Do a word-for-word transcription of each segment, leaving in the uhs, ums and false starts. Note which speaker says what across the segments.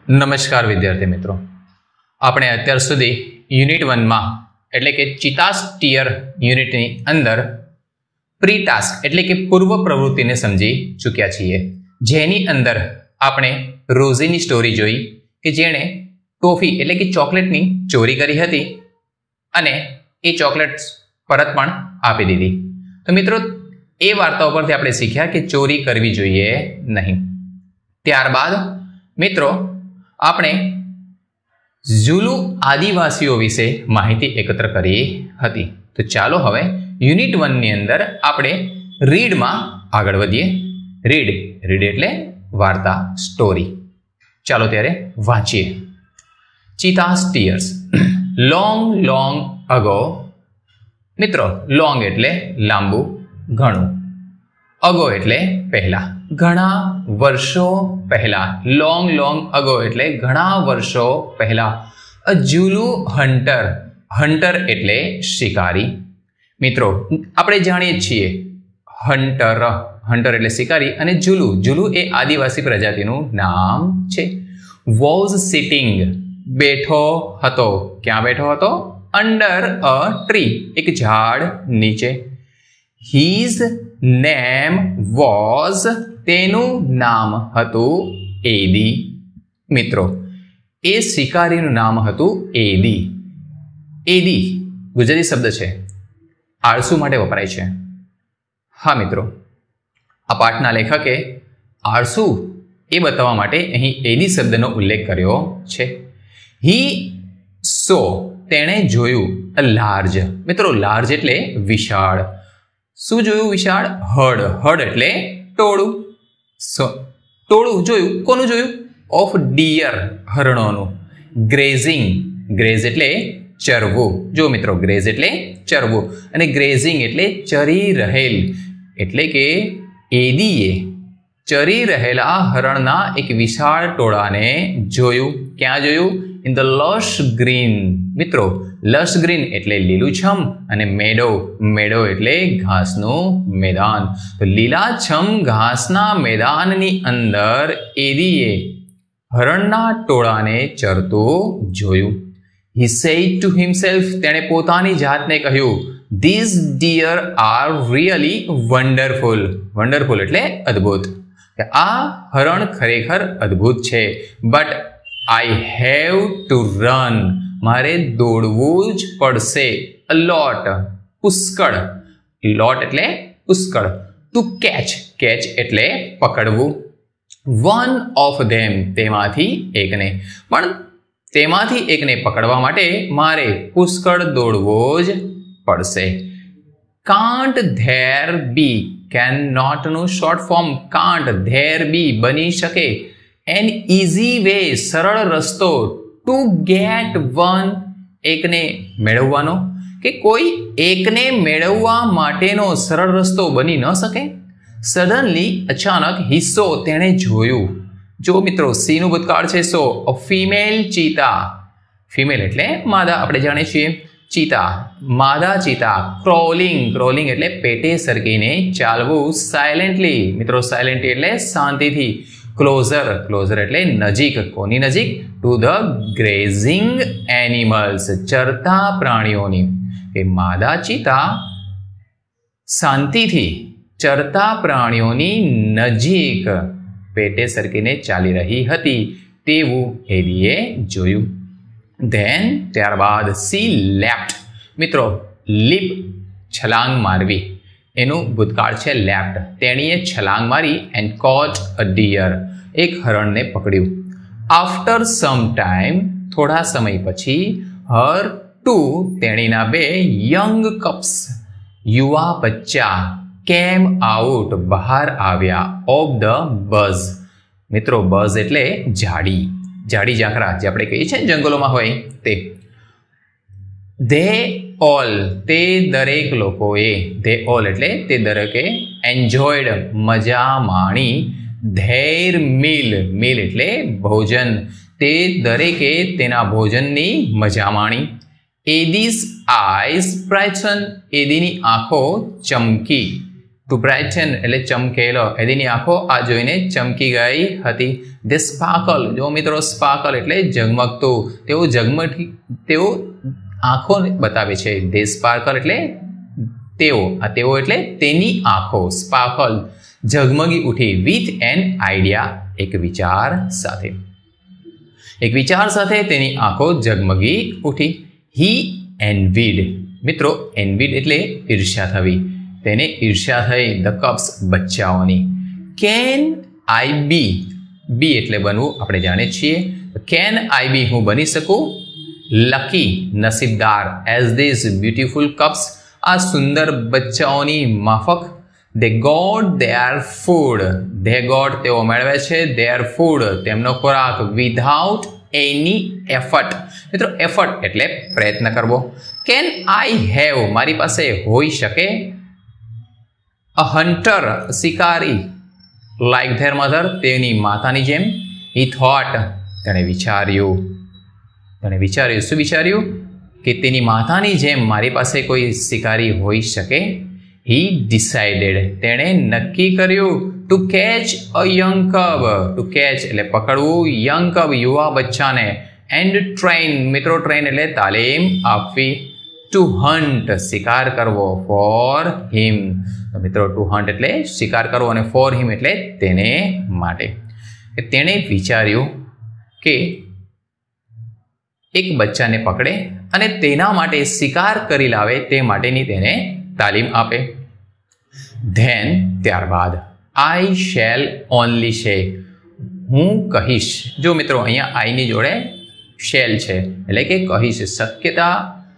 Speaker 1: नमस्कार विद्यार्थी मित्रों, આપણે અત્યાર સુધી યુનિટ वन માં એટલે કે ચિતાસ ટીયર યુનિટની અંદર પ્રી ટાસ્ક એટલે કે પૂર્વ પ્રવૃત્તિને સમજી ચૂક્યા છીએ, જેની અંદર આપણે રોઝીની સ્ટોરી જોઈ કે જેણે ટોફી એટલે કે ચોકલેટની ચોરી કરી હતી અને એ ચોકલેટ્સ પરત પણ આપી દીધી। તો મિત્રો એ વાર્તાઓ પરથી આપણે શીખ્યા કે ચોરી કરવી જોઈએ નહીં। ત્યારબાદ મિત્રો આપણે ઝુલુ આદિવાસીઓ વિશે માહિતી એકત્ર કરી હતી। તો ચાલો હવે યુનિટ वन ની અંદર આપણે રીડમાં આગળ વધીએ। રીડ રીડ એટલે વાર્તા, સ્ટોરી। ચાલો ત્યારે વાંચીએ। Cheetahs tears. Long long ago. મિત્રો લોંગ એટલે લાંબુ, ઘણું, અગો એટલે પહેલા, ઘણા વર્ષો પહેલા। લોંગ લોંગ અગો એટલે ઘણા વર્ષો પહેલા। અ ઝુલુ હન્ટર, હન્ટર એટલે શિકારી। મિત્રો આપણે જાણીએ છીએ હન્ટર, હન્ટર એટલે શિકારી, અને ઝુલુ, ઝુલુ એ આદિવાસી પ્રજાતિનું નામ છે। વોઝ સિટિંગ, બેઠો હતો, ક્યાં બેઠો હતો? અંડર અ ટ્રી, એક ઝાડ નીચે। હીઝ નેમ વોઝ, તેનું નામ હતું એડી। મિત્રો એ શિકારીનું નામ હતું એડી। એડી ગુજરાતી શબ્દ છે, આળસુ માટે વપરાય છે। હા મિત્રો, આ પાઠના લેખકે આળસુ એ બતાવવા માટે અહીં એડી શબ્દનો ઉલ્લેખ કર્યો છે। હી સો, તેણે જોયું, અ લાર્જ। મિત્રો લાર્જ એટલે વિશાળ। શું જોયું? વિશાળ। હર્ડ, હર્ડ એટલે ટોળું। સો ટોળું જોયું, કોનું જોયું? ઓફ ડિયર, હરણોનું। ગ્રેઝિંગ, ગ્રેઝ એટલે ચરવું। જો મિત્રો ગ્રેઝ એટલે ચરવું, અને ગ્રેઝિંગ એટલે ચરી રહેલ, એટલે કે એડીએ ચરી રહેલા હરણના એક વિશાળ ટોળાને જોયું। ક્યાં જોયું? In the lush green. મિત્રો લશ ગ્રીન એટલે લીલુંછમ, અને મેડો, મેડો એટલે ઘાસનું મેદાન। તો લીલાછમ ઘાસના મેદાનની અંદર એડીએ હરણના ટોળાને ચરતું જોયું। He said to himself, તેણે પોતાની જાતને કહ્યું, these deer are really wonderful। wonderful એટલે અદ્ભુત, આ હરણ ખરેખર અદ્ભુત છે। but I have to run, મારે દોડવું જ પડશે। a lot, પુષ્કળ, lot એટલે પુષ્કળ। to catch, catch એટલે પકડવું। one of them, તેમાંથી એકને, પણ તેમાંથી એકને પકડવા માટે મારે પુષ્કળ દોડવો જ પડશે। can't there be, can not નું short form can't there be, બની શકે, an easy way, સરળ રસ્તો, to get one, એકને મેળવવાનો, કે કોઈ એકને મેળવવા માટેનો સરળ રસ્તો બની ન શકે? સડનલી, અચાનક, he saw, તેણે જોયું। જો મિત્રો સી નું ભૂતકાળ છે સો, અ ફિમેલ ચીતા, ફિમેલ એટલે માદા, આપણે જાણીએ છીએ ચીતા, માદા ચીતા। ક્રોલિંગ, ક્રોલિંગ એટલે પેટે સરકીને ચાલવું। સાયલેન્ટલી, મિત્રો સાયલેન્ટલી એટલે શાંતિથી। ક્લોઝર, ક્લોઝર એટલે નજીક, કોની નજીક? ટુ ધ ગ્રેઝિંગ એનિમલ્સ, ચરતા પ્રાણીઓની। કે માદા ચીતા શાંતિથી ચરતા પ્રાણીઓની નજીક પેટે સરકીને ચાલી રહી હતી તેવું એડીએ જોયું। ધેન ત્યારબાદ સી લેફ્ટ। મિત્રો લીપ છલાંગ મારવી, એનું ભૂતકાળ છે લેફ્ટ। તેણીએ છલાંગ મારી એન્ડ કોટ અ ડિયર, એક હરણને પકડ્યું। આફ્ટર સમ ટાઈમ, થોડા સમય પછી, હર ટુ, તેણીના બે યંગ કપ્સ, યુવા બચ્ચા, કેમ આઉટ, બહાર આવ્યા, ઓફ ધ બઝ। મિત્રો બઝ એટલે ઝાડી, ઝાડી ઝાંખરા જે આપણે કહીએ છીએ જંગલોમાં હોય તે। ધે ઓલ, તે દરેક લોકોએ, ધે ઓલ એટલે તે દરેકે, એન્જોયડ, મજા માણી, ધેર મીલ, મીલ એટલે ભોજન, તે દરેકે તેના ભોજનની મજા માણી। એડીઝ આઈઝ બ્રાઇટન, એડીની આંખો ચમકી, ટુ બ્રાઇટન એટલે ચમકેલો, એની આંખો આ જોઈને ચમકી ગઈ હતી. ધે સ્પાર્કલ, જો મિત્રો સ્પાર્કલ એટલે ઝગમગતું, તેઓ ઝગમગી તેઓ આંખો બતાવે છે. ધે સ્પાર્કલ એટલે તેઓ, આ તેઓ એટલે તેની આંખો, સ્પાર્કલ ઝગમગી ઉઠી. વિથ એન આઈડિયા, એક વિચાર સાથે, એક વિચાર સાથે તેની આંખો ઝગમગી ઉઠી. હી એનવીડ, મિત્રો એનવીડ એટલે ઈર્ષ્યા થવી, તેને ઈર્ષ્યા થઈ ધ કપ્સ બચ્ચાઓની. કેન આઈ બી, બી એટલે બનવું આપણે જાણીએ છીએ. કેન આઈ બી, હું બની શકું લકી, નસીબદાર, એઝ ધીસ બ્યુટીફુલ કપ્સ, આ સુંદર બચ્ચાઓની માફક. They got their food, they got તેઓ મેળવે છે, ધેર ફૂડ તેમનો ખોરાક, વિધાઉટ એની એફર્ટ, મિત્રો એફર્ટ એટલે પ્રયત્ન કરવો. કેન આઈ હેવ, મારી પાસે હોઈ શકે અ હન્ટર, શિકારી, લાઈક ધેર મધર, તેની માતાની જેમ. હી થોટ, તેણે વિચાર્યું, તેણે વિચાર્યું, શું વિચાર્યું? કે તેની માતાની જેમ મારી પાસે કોઈ શિકારી હોઈ શકે. હી ડિસાઇડેડ, તેણે નક્કી કર્યું to catch a young cub, to catch એટલે પકડવું, યંગ કબ યુવા બચ્ચાને, એન્ડ ટ્રેન, મિત્રો ટ્રેન એટલે તાલીમ આપવી. ટુ હન્ટ, શિકાર કરવો, ફોર હિમ, મિત્રો ટુ હન્ટ એટલે શિકાર કરવો અને ફોર હિમ એટલે તેને માટે. તેણે વિચાર્યું કે એક બચ્ચાને પકડે અને તેના માટે શિકાર કરી લાવે તે માટેની તેને તાલીમ આપે. ધેન ત્યારબાદ, આઈ શેલ ઓનલી શે, હું કહીશ. જો મિત્રો અહીંયા આઈની જોડે શેલ છે એટલે કે કહીશ, શક્યતા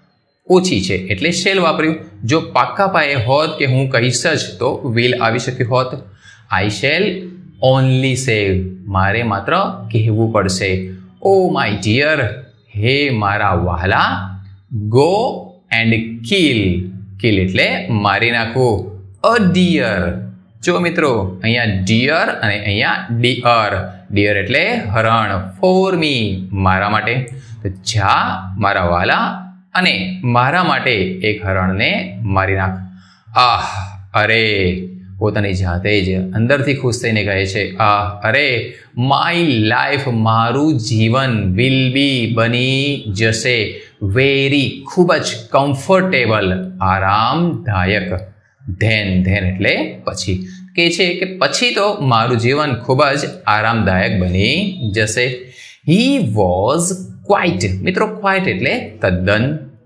Speaker 1: ઓછી છે એટલે શેલ વાપર્યું. જો પાક્કા પાયે હોત કે હું કહીશ જ તો વિલ આવી શક્યું હોત. આઈ શેલ ઓનલી સે, મારે માત્ર કહેવું પડશે. ઓ માય ડિયર, હે મારા વહાલા. ગો એન્ડ કિલ, કિલ એટલે મારી નાખવું. અ ડિયર, જો મિત્રો અહીંયા ડિયર અને અહીંયા ડિયર, ડિયર એટલે હરણ, ફોર મી મારા માટે. તો જા મારા વાલા અને મારા માટે એક હરણને મારી નાખ. આહ, અરે, પોતાની જાતે જ અંદરથી ખુશ થઈને કહે છે, આહ, અરે, માય લાઈફ, મારું જીવન, વિલ બી બની જશે, વેરી ખૂબ જ કમ્ફર્ટેબલ, આરામદાયક. ધેન, ધેન એટલે પછી, કે છે કે પછી તો મારું જીવન ખૂબ જ આરામદાયક બની જશે. હી વોઝ ક્વાઇટ, મિત્રો ક્વાઇટ એટલે તદ્દન,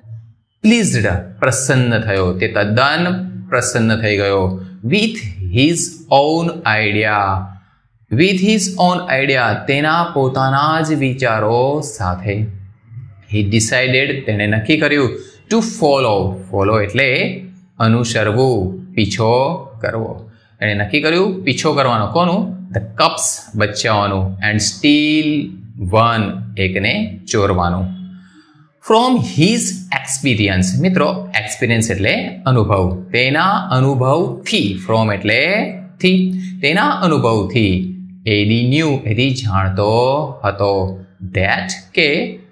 Speaker 1: પ્લીઝડ પ્રસન્ન થયો, તે તદ્દન પ્રસન્ન થઈ ગયો. With his own idea, with his own idea તેના પોતાના જ વિચારો સાથે. હી ડિસાઇડેડ તેણે નક્કી કર્યું ટુ ફોલો, ફોલો એટલે અનુસરવું, પીછો કરવો. એણે નક્કી કર્યું પીછો કરવાનો, કોનું? ધ કપ્સ બચ્ચાઓનું. એન્ડ સ્ટીલ વન એકને ચોરવાનું. ફ્રોમ હિઝ એક્સપિરિયન્સ, મિત્રો એક્સપિરિયન્સ એટલે અનુભવ, તેના અનુભવથી, ફ્રોમ એટલે થી, તેના અનુભવથી. એડી ન્યૂ એડી જાણતો હતો. ધેટ કે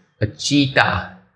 Speaker 1: ચીતા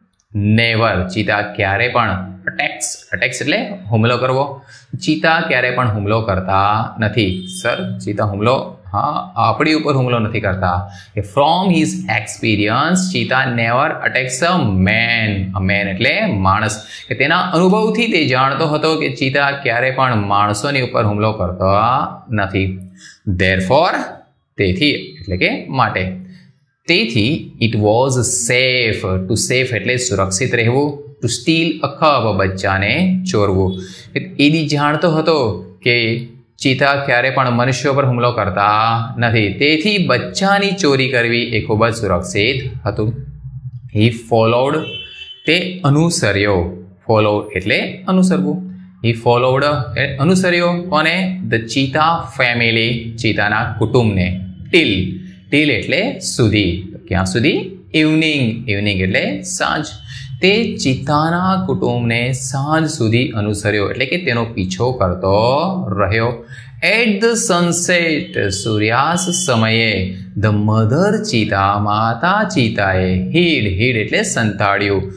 Speaker 1: નેવર, ચીતા ક્યારે પણ, અટેક્સ, અટેક્સ એટલે હુમલો કરવો, ચીતા ક્યારે પણ હુમલો કરતા નથી. સર ચીતા હુમલો, હા આપણી ઉપર હુમલો નથી કરતા. કે from his experience cheetah never attacks a man, a man એટલે માણસ, કે તેના અનુભવથી તે જાણતો હતો કે ચીતા ક્યારે પણ માણસોની ઉપર હુમલો કરતા નથી. ધેરફોર તેથી એટલે કે માટે, તેથી it was safe, to safe એટલે સુરક્ષિત રહેવું, ટુ સ્ટીલ અ કબ બચ્ચાને ચોરવું. એડી જાણતો હતો કે ચીતા ક્યારે પણ મનુષ્યો પર હુમલો કરતા નથી, તેથી બચ્ચાની ચોરી કરવી એ ખૂબ જ સુરક્ષિત હતું. હી ફોલોડ, તે અનુસર્યો, ફોલો એટલે અનુસરવું. હી ફોલોડ એ અનુસર્યો કોને? ધ ચીતા ફેમિલી, ચીતાના કુટુંબને. ટીલ, ટીલ એટલે સુધી, ક્યાં સુધી? ઇવનિંગ, ઇવનિંગ એટલે સાંજ. તે ચીતાના કુટુંબને સાંજ સુધી અનુસર્યો એટલે કે તેનો પીછો કરતો રહ્યો. એટ ધ સનસેટ, સૂર્યાસ્ત સમયે. ધ મધર ચીતા, માતા ચીતાએ. હીડ, હીડ એટલે સંતાડ્યું,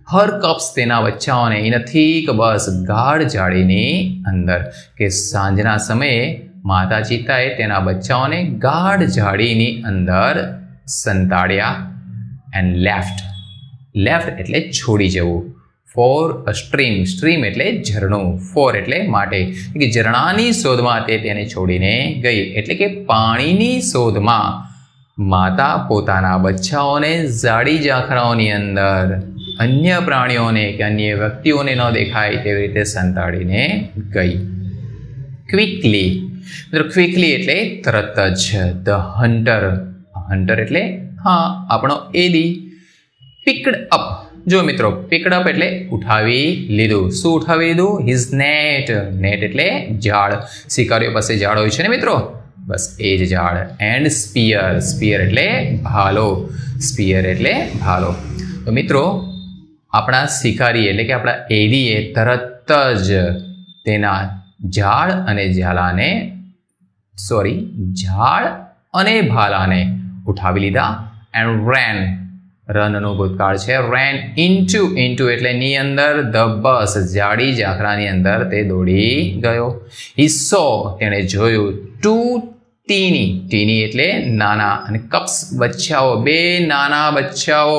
Speaker 1: હર કપ્સ તેના બચ્ચાઓને ઇન અ થીક બસ ગાઢ જાળીની અંદર, કે સાંજના સમયે માતા ચિત્તાએ તેના બચ્ચાઓને ગાઢ જાળીની અંદર સંતાડ્યા. એન્ડ લેફ્ટ, લેફ્ટ એટલે છોડી જવું. ફોર અ સ્ટ્રીમ, સ્ટ્રીમ એટલે ઝરણું, ફોર એટલે માટે, કે ઝરણાની શોધમાં તે તેને છોડીને ગઈ. એટલે કે પાણીની શોધમાં માતા પોતાના બચ્ચાઓને જાડી ઝાંખરાઓની અંદર અન્ય પ્રાણીઓને કે અન્ય વ્યક્તિઓને ન દેખાય તેવી રીતે સંતાડીને ગઈ. ક્વિકલી, મિત્રો ક્વિકલી એટલે તરત જ. ધ હન્ટર, હન્ટર એટલે હા આપણો એદી. પિકડ અપ, જો મિત્રો પિકડ અપ એટલે ઉઠાવી લીધું. શું ઉઠાવી લીધું? હિઝ નેટ, નેટ એટલે જાળ. શિકારીઓ પાસે જાળ હોય છે ને મિત્રો, બસ એ જ જાળ. એન્ડ સ્પિયર, સ્પિયર એટલે ભાલો, સ્પિયર એટલે ભાલો. તો મિત્રો આપણા શિકારી એટલે કે આપણા એદીએ તરત જ તેના ઝાડ અને ઝાલાને સોરી ઝાડ અને ભાલાને ઉઠાવી લીધા. એન્ડ રેન, રનનું ભૂતકાળ છે. રેન ઇન્ટુ, ઇન્ટુ એટલે ની અંદર, ધ બસ જાડી ઝાંખરાની અંદર તે દોડી ગયો. હી સો, તેણે જોયું. ટુ ટીની, ટીની એટલે નાના, અને કપ્સ બચ્ચાઓ, બે નાના બચ્ચાઓ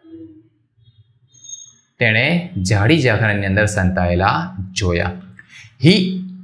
Speaker 1: તેણે જાડી ઝાંખરાની અંદર સંતાયેલા જોયા. હી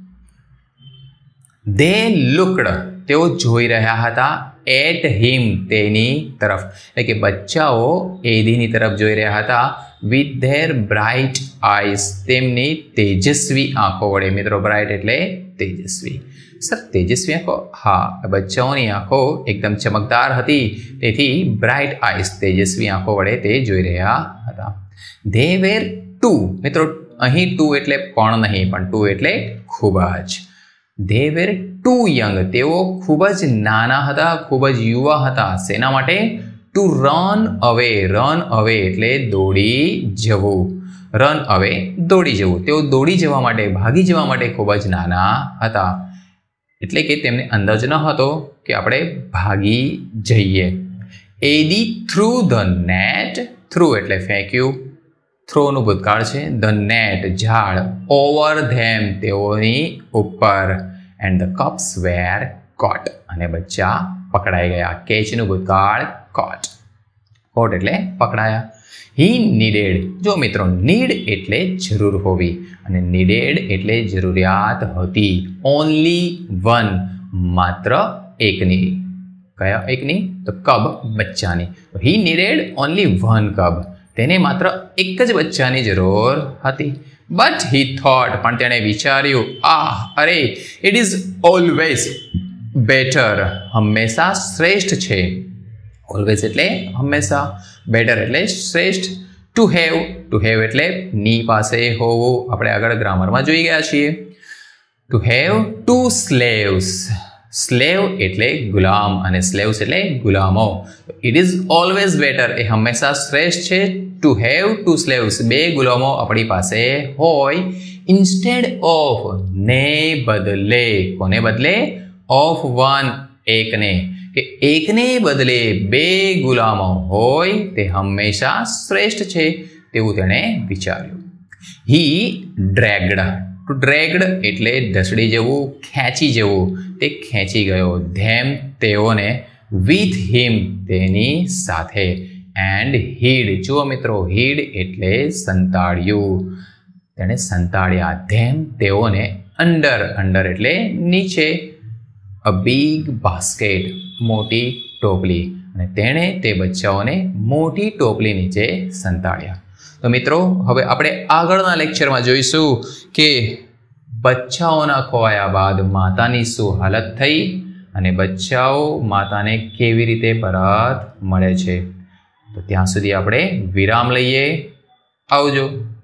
Speaker 1: દે લુકડ, તેઓ જોઈ રહ્યા હતા. એટ હિમ, તેની તરફ, એટલે કે બચ્ચાઓ એદીની તરફ જોઈ રહ્યા હતા. વિથ ધેર બ્રાઇટ આઈસ, તેમની તેજસ્વી આંખો વડે. મિત્રો બ્રાઇટ એટલે તેજસ્વી. સર તેજસ્વી આંખો? હા, બચ્ચાઓની આંખો એકદમ ચમકદાર હતી, તેથી બ્રાઇટ આઈસ, તેજસ્વી આંખો વડે તે જોઈ રહ્યા હતા. ધે વેર ટુ, મિત્રો અહીં ટુ એટલે પણ નહીં, પણ ટુ એટલે ખૂબ જ. ધે વેર ટુ યંગ, તેઓ ખૂબ જ નાના હતા, ખૂબ જ યુવા હતા. શેના માટે? ટુ રન અવે, રન અવે એટલે દોડી જવું. રન અવે દોડી જવું. તેઓ દોડી જવા માટે, ભાગી જવા માટે ખૂબ જ નાના હતા. એટલે કે તેમને અંદાજ ન હતો કે આપણે ભાગી જઈએ. એડી થ્રુ ધ નેટ, થ્રુ એટલે ફેંક્યું, થ્રોનું ભૂતકાળ છે. ધ નેટ ઝાડ, ઓવર ધેમ તેઓની ઉપર. And the cubs were caught, અને બચ્ચા પકડાઈ ગયા. કેચનું ભૂતકાળ કોટ, કોટ એટલે પકડાયા. હી નીડેડ, જો મિત્રો નીડ એટલે જરૂર હોવી, અને નીડેડ એટલે જરૂરિયાત હતી. ઓનલી વન, માત્ર એકની. કયા એકની? તો કબ, બચ્ચાની. He needed only one cub, તેને માત્ર એક જ બચ્ચાની જરૂર હતી. બટ હી થોટ, પણ તેણે વિચાર્યું, આહ અરે, ઇટ ઇઝ ઓલવેઝ બેટર, હંમેશા શ્રેષ્ઠ છે. ઓલવેઝ એટલે હંમેશા, બેટર એટલે શ્રેષ્ઠ. ટુ હેવ, ટુ હેવ એટલે ની પાસે હોવું, આપણે આગળ ગ્રામરમાં જોઈ ગયા છીએ. To have two slaves, slave એટલે ગુલામ, અને સ્લેવ્સ એટલે ગુલામો. ઇટ ઇઝ ઓલવેઝ બેટર, એ હંમેશા શ્રેષ્ઠ છે. ટુ હેવ ટુ સ્લેવ્સ, બે ગુલામો આપણી પાસે હોય. ઇન્સ્ટેડ ઓફ, ને બદલે, કોને બદલે? ઓફ વન, એકને, કે એકને બદલે બે ગુલામો હોય તે હંમેશા શ્રેષ્ઠ છે, તેવું તેણે વિચાર્યું. હી ડ્રેગ્ડ, ટુ ડ્રેગ્ડ એટલે ઢસડી જવું, ખેંચી જવું. તે ખેંચી ગયો. ધેમ તેઓને, વિથ હિમ તેની સાથે. એન્ડ હીડ, જુઓ મિત્રો હીડ એટલે સંતાડ્યું, તેણે સંતાડ્યા. ધેમ તેઓને, અંડર, અંડર એટલે નીચે. અ બિગ બાસ્કેટ, મોટી ટોપલી, અને તેણે તે બચ્ચાઓને મોટી ટોપલી નીચે સંતાડ્યા. તો મિત્રો હવે આપણે આગળના લેક્ચરમાં જોઈશું કે બચ્ચાઓના ખોવાયા બાદ માતાની શું હાલત થઈ, અને બચ્ચાઓ માતાને કેવી રીતે પરત મળે છે. તો ત્યાં સુધી આપણે વિરામ લઈએ. આવજો.